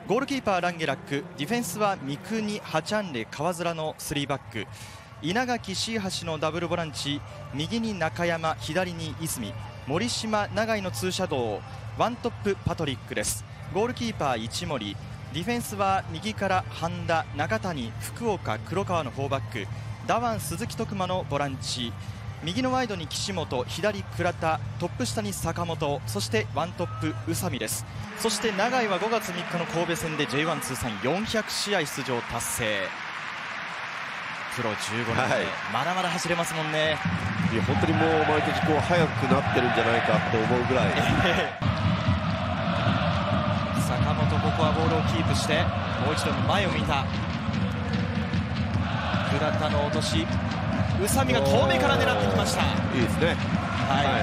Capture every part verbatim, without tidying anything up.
ゴールキーパーランゲラック、ディフェンスは三國、ハチャンレ、川面のスリーバック、稲垣、椎橋のダブルボランチ、右に中山、左に泉、森島、永井のツーシャドウ、ワントップパトリックです。ゴールキーパー一森、ディフェンスは右から半田、中谷、福岡、黒川のフォーバック、ダワン、鈴木徳馬のボランチ、右のワイドに岸本、左倉田、トップ下に坂本、そしてワントップ宇佐美です。そして永井はごがつみっかの神戸戦で ジェイワン 通算よんひゃくしあい出場達成。プロじゅうごねんめ、はい、まだまだ走れますもんね。 いや本当にもう毎年こう速くなってるんじゃないかって思うぐらい、えー、坂本、ここはボールをキープしてもう一度前を見た倉田の落とし、宇佐美が遠目から狙ってきました。 いいですね。 はい、はい、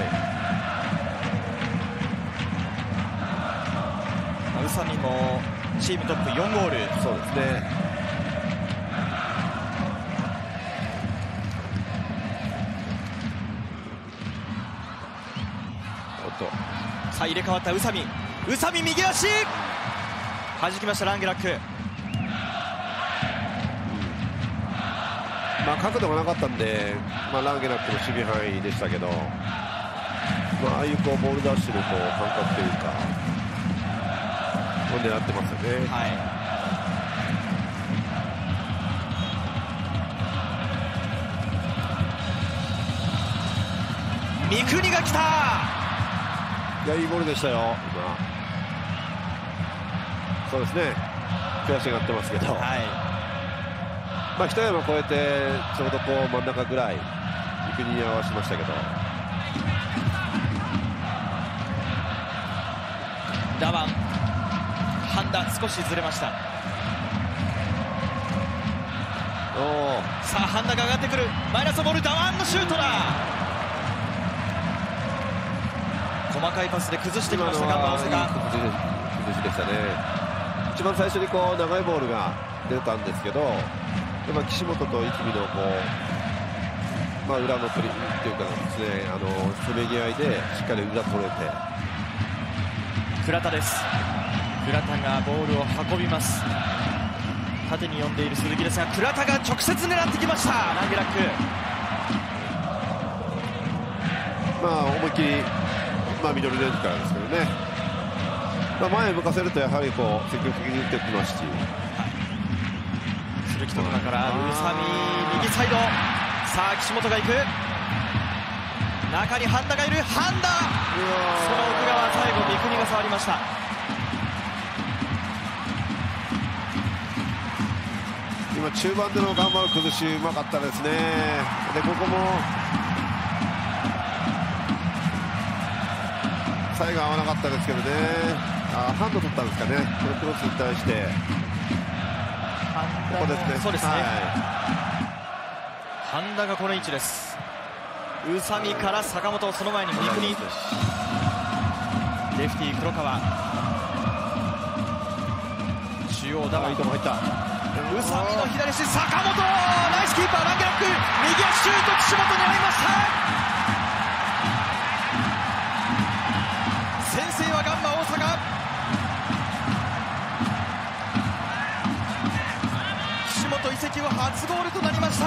宇佐美もチームトップよんゴール。 そうですね。おっと、 さあ入れ替わった宇佐美、宇佐美右足弾きました。ランゲラック、 まあ、角度がなかったんで、まあ、ランゲラックの守備範囲でしたけど、まあ、ああいうこうボールダッシュのこう感覚というかを狙ってますよね。 はい、三國が来た。 いや、いいボールでしたよ今。そうですね、悔しがってますけど、はい、まあ、北山越えてちょうどこう真ん中ぐらい三國に合わせましたけど、 ダワン、半田少しずれました。おさあ半田が上がってくる、マイナスボール、ダワンのシュートだ。細かいパスで崩してきましたが、バオセが崩しでしたね。一番最初にこう長いボールが出たんですけど、まあ、岸本と泉のこう、まあ、裏の取りっていうかですね、あのせめぎ合いでしっかり裏取れて、 倉田です。倉田がボールを運びます。縦に呼んでいる鈴木ですが、倉田が直接狙ってきました。ランゲラック、 まあ、思いっきり、まあ、ミドルレンジからですけどね、まあ、前を向かせるとやはりこう積極的に打ってきますし、 鈴木徳馬から宇佐美、右サイド、さあ岸本が行く、中に半田がいる、半田、その奥側、最後三國が触りました。 今中盤での頑張る崩しうまかったですね。でここも最後合わなかったですけどね、あハンド取ったんですかね、このクロスに対して。ここですね。 そうですね。 はい、 半田がこの位置です。宇佐美から坂本、その前に三國、レフティー黒川、中央ダワン、 いいとこ入った。 宇佐美の左足、坂本、ナイスキーパー、ランゲラック、右足シュート、岸本に合いました。先制はガンバ大阪。岸本移籍は初ゴールとなりました。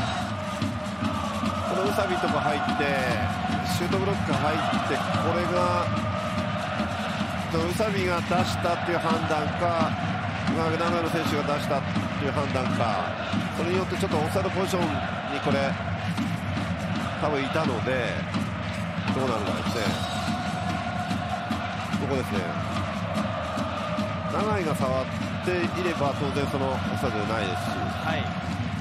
この宇佐美とか入ってシュートブロックが入って、これが宇佐美が出したっていう判断か、長野の選手が出したっていう判断か、それによってちょっとオフサイドポジションにこれ多分いたので、どうなるかですね。ここですね、永井が触っていれば当然そのオフサイドじゃないですし、 はい、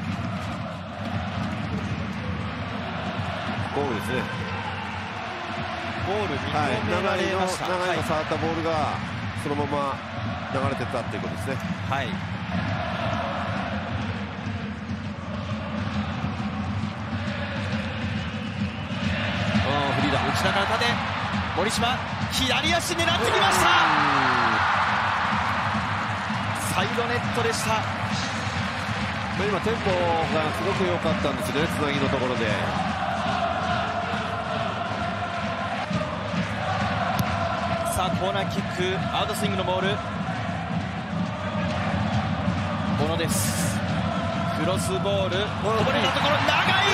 ゴールですね。 ゴール認められました。 永井が触ったボールがそのまま流れてったっていうことですね。 はい、 フリーだ。 内田から縦、森島、左足狙ってきました。サイドネットでした。 今テンポがすごく良かったんですね、つなぎのところで。 さあコーナーキック、アウトスイングのボール、 小野です。クロスボールこぼれたところ、長い。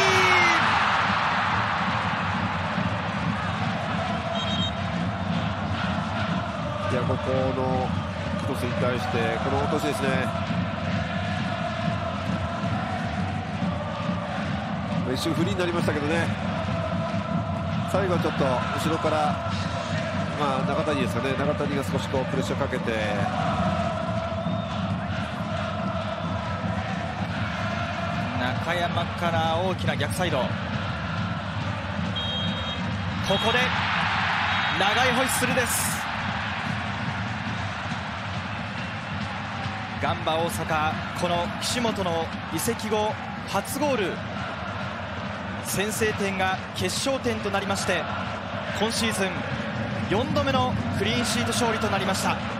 いや、ここのクロスに対してこの落としですね。一瞬フリーになりましたけどね、最後ちょっと後ろから、まあ、中谷ですかね、中谷が少しこうプレッシャーかけて、 中山から大きな逆サイド、ここで長いホイッスルです。ガンバ大阪、この岸本の移籍後初ゴール、先制点が決勝点となりまして、今シーズンよんどめのクリーンシート勝利となりました。